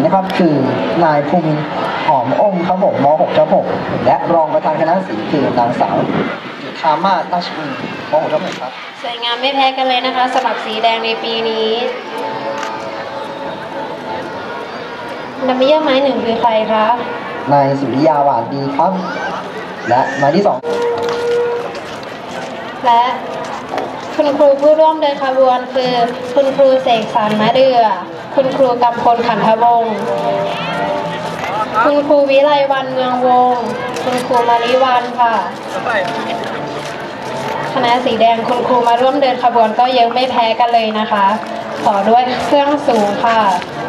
นะครับคือนายภูมินทร์หอมองค์ครับผมม.6 ทับ 6และรองประธานคณะศิลป์คือนางสาวจุฑามาศราชบุญม.6 ทับ 6ครับสวยงามไม่แพ้กันเลยนะคะสำหรับสีแดงในปีนี้นำเยี่ยมไม้หนึ่งคือใครคะนายสุริยาหวานดีครับและหมายที่2 และคุณครูผู้ร่วมเดินขบวนคือคุณครูเสกสรรมะเดือคุณครูกำพลขันธวงศ์คุณครูวิไลวรรณเมืองวงศ์คุณครูมาริวันค่ะคณะสีแดงคุณครูมาร่วมเดินขบวนก็เยอะไม่แพ้กันเลยนะคะต่อด้วยเครื่องสูงค่ะ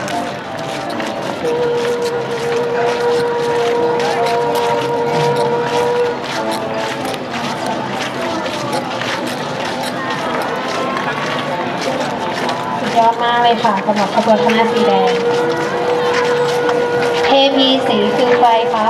ยอดมากเลยค่ะสำหรับขบวนคณะสีแดงเทพีสีคือใครคะ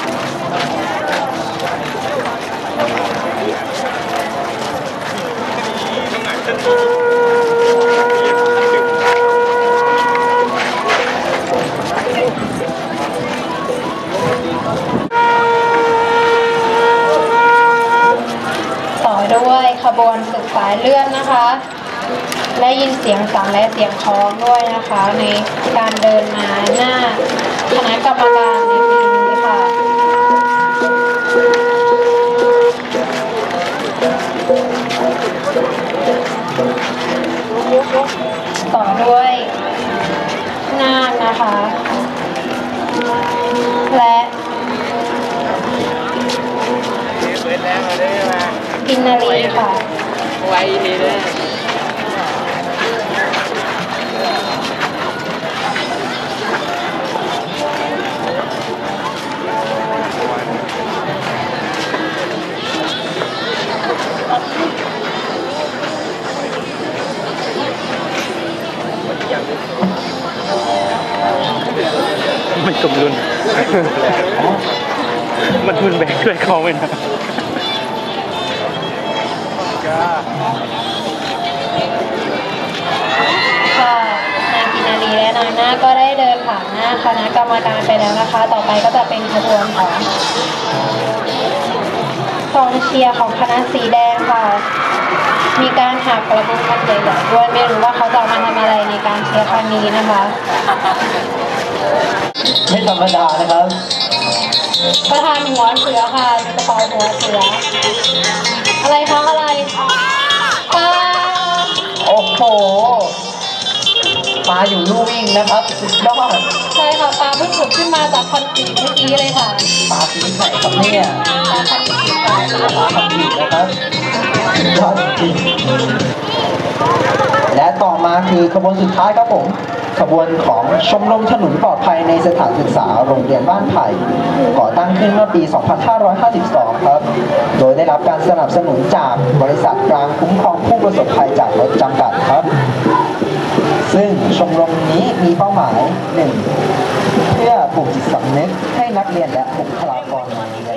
ต่อด้วยขบวนศึกสายเลือดนะคะได้ยินเสียงสังและเสียงคล้องด้วยนะคะในการเดินมาหน้าคณะกรรมการในปีนี้ค่ะต่อด้วยนาคนะคะและกินนารีค่ะไว้ดีเลยมันสมดุลมันทุนแบกด้วยเขาไหมนะค่ะนางกินนารีและนางนาคก็ได้เดินผ่านหน้าคณะกรรมการไปแล้วนะคะต่อไปก็จะเป็นขบวนของกองเชียร์ของคณะสีแดงค่ะมีการหักกระบุงกันใหญ่ๆด้วยไม่รู้ว่าเขาจะมาทำอะไรในการเชียร์ครั้งนี้นะคะไม่ธรรมดานะครับประธานหัวเสือค่ะกระเป๋าหัวเสืออะไรคะอะไรปลาโอ้โหปลาอยู่ลู่วิ่งนะครับสุดยอดใช่ค่ะปลาเพิ่งขุดขึ้นมาจากคอนกรีตเมื่อกี้เลยค่ะปลาสีไหนครับเนี่ยปลาคอนกรีตค่ะปลาคอนกรีตนะครับยอดจริงและต่อมาคือขบวนสุดท้ายครับผมขบวนของชมรมถนนปลอดภัยในสถานศึกษาโรงเรียนบ้านไผ่ก่อตั้งขึ้นเมื่อปี 2552 ครับโดยได้รับการสนับสนุนจากบริษัทกลางคุ้มครองผู้ประสบภัยจากรถจำกัดครับซึ่งชมรมนี้มีเป้าหมาย 1. เพื่อปลูกจิตสำนึกให้นักเรียนและบุคลากรโรงเรียน